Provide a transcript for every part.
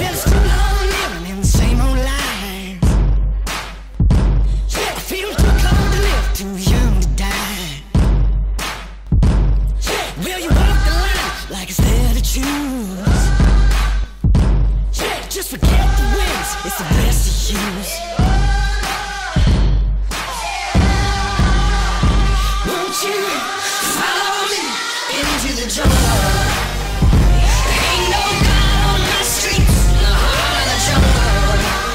Well, it's too long living in the same old life. I feel too cold to live, too young to die. Well, you walk the line like it's there to choose. Just forget the wins, it's the best to use. Won't you follow me into the jungle? Ain't no God on my streets, in the heart of the jungle.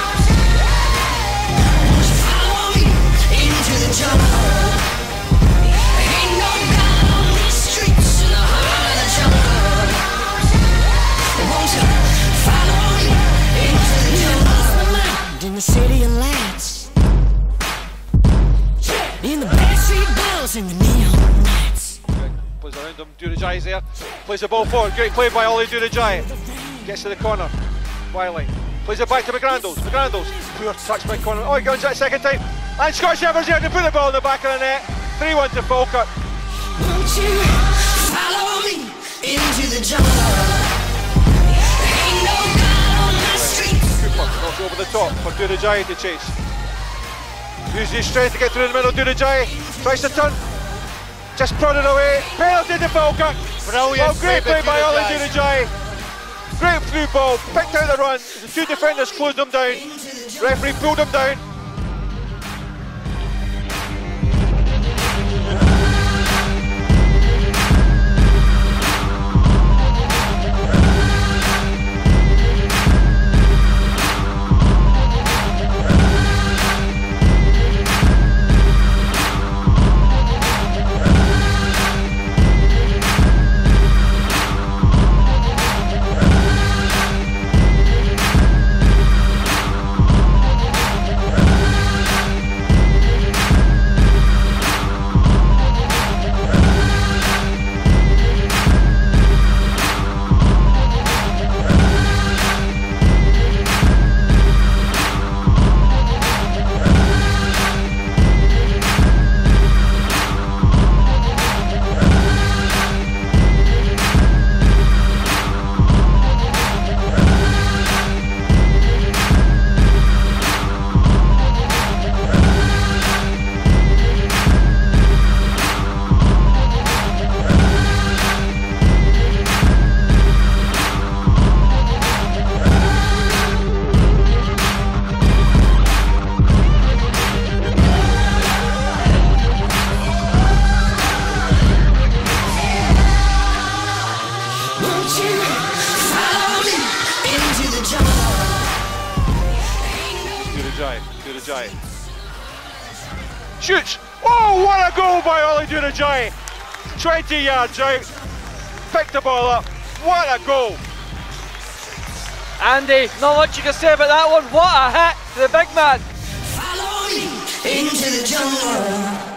Won't you follow me into the jungle? Ain't no God on my streets, in the heart of the jungle. Won't you follow me into the jungle? In the city of lights, in the backstreet balls, in the neon lights. Plays around him, Durajai's there, plays the ball forward, great play by Ollie Durajai, gets to the corner, Wiley, plays it back to McGrandles, poor touch by Conor, oh he goes that second time, and Scott Shepard's here to put the ball in the back of the net, 3-1 to Falkirk. Won't you follow me into the jungle? Ain't no God on my streets. Cooper knocks over the top for Durajai to chase. Uses his strength to get through the middle, Durajai tries to turn, just prodded away, penalty to Falkirk. Brilliant. Oh, great play by Ollie Durajai. Great through ball, picked out the run, the two defenders closed him down, referee pulled him down. Durajai shoots. Oh, what a goal by Ollie Durajai! 20 yards out, picked the ball up. What a goal! Andy, not much you can say about that one. What a hit to the big man. Follow me into the jungle.